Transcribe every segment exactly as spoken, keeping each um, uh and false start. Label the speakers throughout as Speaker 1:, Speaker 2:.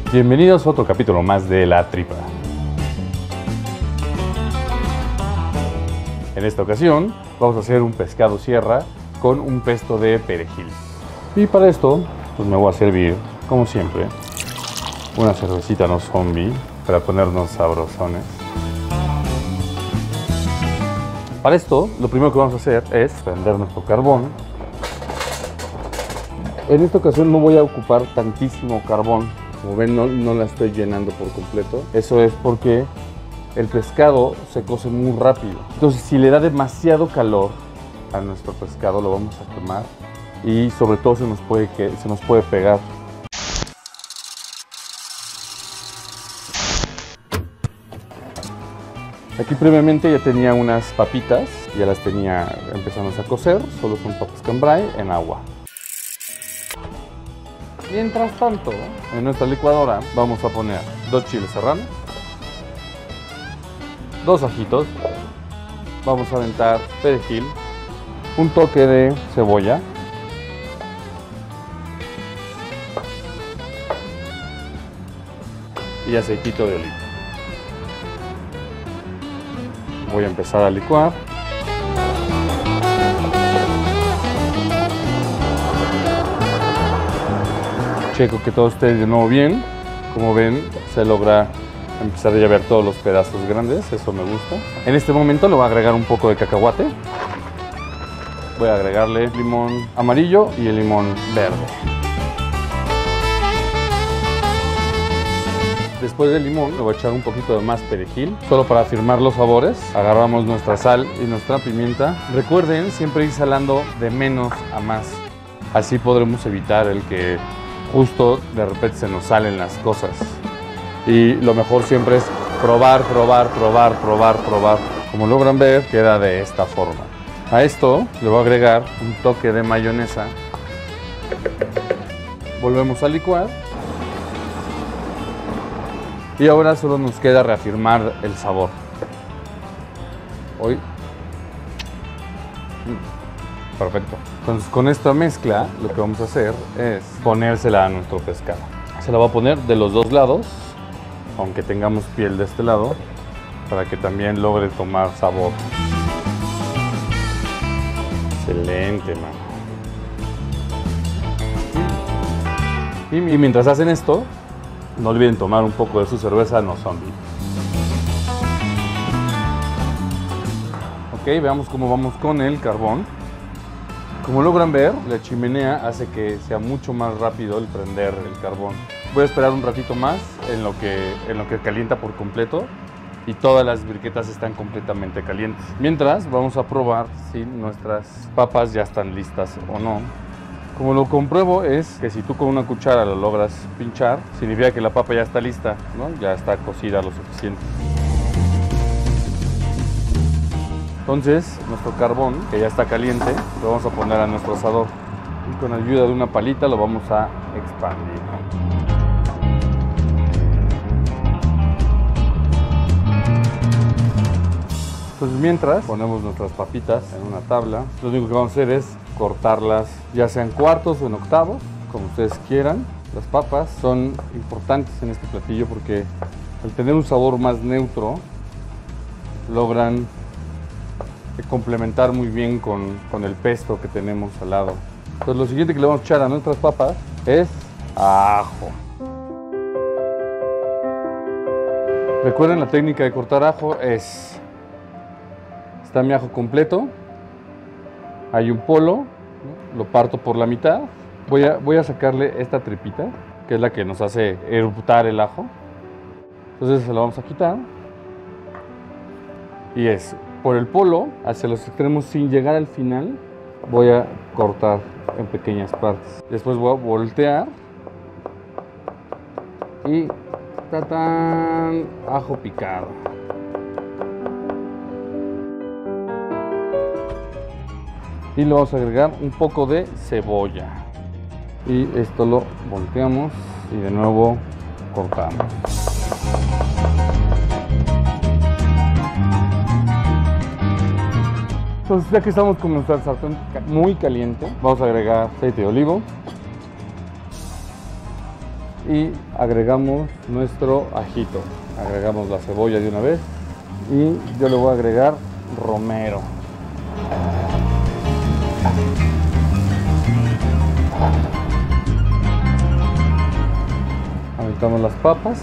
Speaker 1: Bienvenidos a otro capítulo más de La Tripa. En esta ocasión vamos a hacer un pescado sierra con un pesto de perejil. Y para esto pues me voy a servir, como siempre, una cervecita no zombie para ponernos sabrosones. Para esto, lo primero que vamos a hacer es prender nuestro carbón. En esta ocasión no voy a ocupar tantísimo carbón. Como ven, no, no la estoy llenando por completo. Eso es porque el pescado se cose muy rápido. Entonces, si le da demasiado calor a nuestro pescado, lo vamos a quemar y sobre todo se nos puede, se nos puede pegar. Aquí previamente ya tenía unas papitas, ya las tenía empezando a cocer, solo son papas cambray en agua. Mientras tanto, en nuestra licuadora vamos a poner dos chiles serranos, dos ajitos, vamos a aventar perejil, un toque de cebolla, y aceitito de oliva. Voy a empezar a licuar. Checo que todo esté de nuevo bien. Como ven, se logra empezar a ver todos los pedazos grandes, eso me gusta. En este momento le voy a agregar un poco de cacahuate. Voy a agregarle limón amarillo y el limón verde. Después del limón le voy a echar un poquito de más perejil, solo para afirmar los sabores. Agarramos nuestra sal y nuestra pimienta. Recuerden siempre ir salando de menos a más. Así podremos evitar el que justo de repente se nos salen las cosas. Y lo mejor siempre es probar, probar, probar, probar, probar. Como logran ver, queda de esta forma. A esto le voy a agregar un toque de mayonesa. Volvemos a licuar. Y ahora solo nos queda reafirmar el sabor. Hoy. Perfecto. Entonces con esta mezcla lo que vamos a hacer es ponérsela a nuestro pescado. Se la va a poner de los dos lados, aunque tengamos piel de este lado, para que también logre tomar sabor. Excelente, mano. Y, y mientras hacen esto, no olviden tomar un poco de su cerveza no zombie. Ok, veamos cómo vamos con el carbón. Como logran ver, la chimenea hace que sea mucho más rápido el prender el carbón. Voy a esperar un ratito más en lo que, en lo que calienta por completo y todas las briquetas están completamente calientes. Mientras, vamos a probar si nuestras papas ya están listas o no. Como lo compruebo es que si tú con una cuchara lo logras pinchar, significa que la papa ya está lista, ¿no? Ya está cocida lo suficiente. Entonces, nuestro carbón, que ya está caliente, lo vamos a poner a nuestro asador. Y con ayuda de una palita lo vamos a expandir. Entonces, mientras ponemos nuestras papitas en una tabla, lo único que vamos a hacer es cortarlas, ya sea en cuartos o en octavos, como ustedes quieran. Las papas son importantes en este platillo porque al tener un sabor más neutro, logran complementar muy bien con, con el pesto que tenemos al lado. Entonces lo siguiente que le vamos a echar a nuestras papas es ajo. Recuerden, la técnica de cortar ajo es: está mi ajo completo, hay un polo, ¿no? Lo parto por la mitad, voy a, voy a sacarle esta tripita, que es la que nos hace eruptar el ajo. Entonces se lo vamos a quitar. Y es por el polo hacia los extremos sin llegar al final. Voy a cortar en pequeñas partes. Después voy a voltear y ¡tatán! Ajo picado. Y le vamos a agregar un poco de cebolla. Y esto lo volteamos y de nuevo cortamos. Entonces, ya que estamos con nuestra sartén muy caliente, vamos a agregar aceite de olivo y agregamos nuestro ajito. Agregamos la cebolla de una vez y yo le voy a agregar romero. Aventamos las papas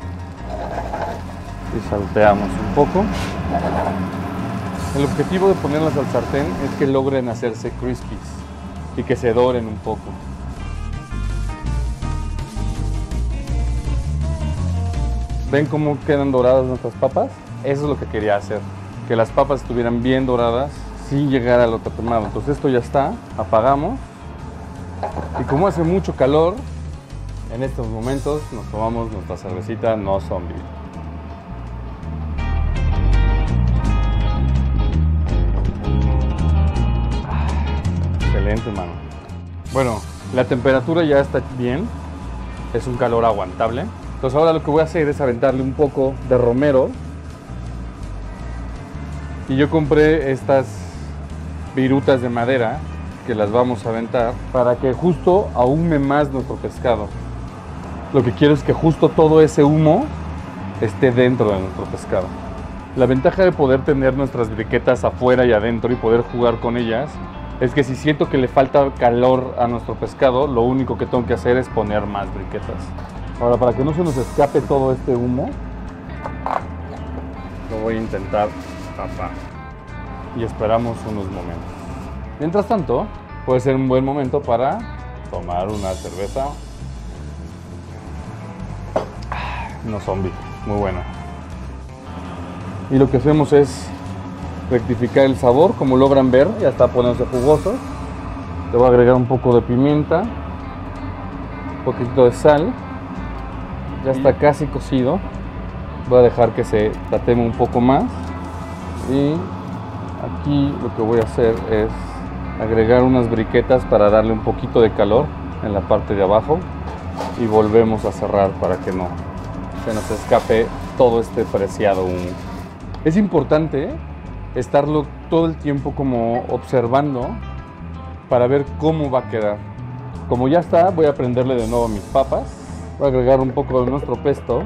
Speaker 1: y salteamos un poco. El objetivo de ponerlas al sartén es que logren hacerse crispies y que se doren un poco. ¿Ven cómo quedan doradas nuestras papas? Eso es lo que quería hacer, que las papas estuvieran bien doradas sin llegar a lo tatemado. Entonces esto ya está, apagamos y como hace mucho calor, en estos momentos nos tomamos nuestra cervecita No Zombie. Excelente, mano. Bueno, la temperatura ya está bien, es un calor aguantable. Entonces ahora lo que voy a hacer es aventarle un poco de romero. Y yo compré estas virutas de madera que las vamos a aventar para que justo ahume más nuestro pescado. Lo que quiero es que justo todo ese humo esté dentro de nuestro pescado. La ventaja de poder tener nuestras briquetas afuera y adentro y poder jugar con ellas es que si siento que le falta calor a nuestro pescado, lo único que tengo que hacer es poner más briquetas. Ahora, para que no se nos escape todo este humo, lo voy a intentar tapar y esperamos unos momentos. Mientras tanto, puede ser un buen momento para tomar una cerveza No Zombie, muy buena. Y lo que hacemos es rectificar el sabor, como logran ver, ya está poniéndose jugoso. Le voy a agregar un poco de pimienta, un poquito de sal. Ya está casi cocido. Voy a dejar que se tateme un poco más. Y aquí lo que voy a hacer es agregar unas briquetas para darle un poquito de calor en la parte de abajo. Y volvemos a cerrar para que no se nos escape todo este preciado humo. Es importante estarlo todo el tiempo como observando para ver cómo va a quedar. Como ya está, voy a prenderle de nuevo a mis papas. Voy a agregar un poco de nuestro pesto.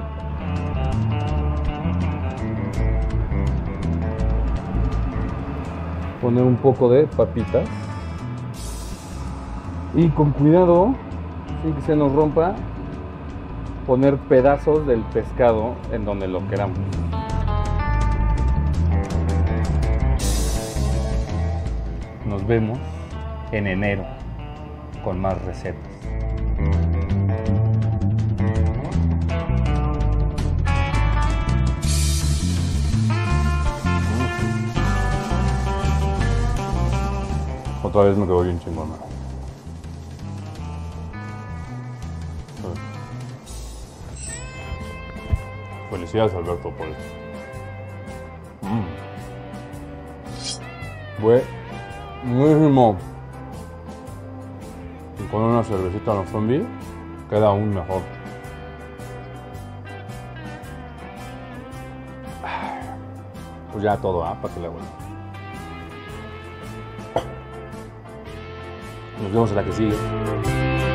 Speaker 1: Poner un poco de papitas. Y con cuidado, sin que se nos rompa, poner pedazos del pescado en donde lo queramos. Nos vemos en enero con más recetas. Otra vez me quedó bien chingona. Felicidades, Alberto, por esto. Mm. Buenísimo. Y con una cervecita No Zombie queda aún mejor. Pues ya todo, ¿ah? ¿eh? Para que le vuelva. Nos vemos en la que sigue.